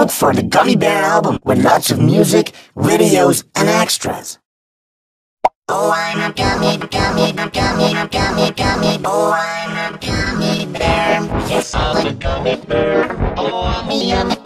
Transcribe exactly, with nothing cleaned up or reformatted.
Look for the Gummy Bear album with lots of music, videos, and extras. Oh, I'm a gummy, gummy, gummy, gummy, gummy. Oh, I'm a gummy bear. Yes, I'm a gummy bear. Oh, I'm a yummy.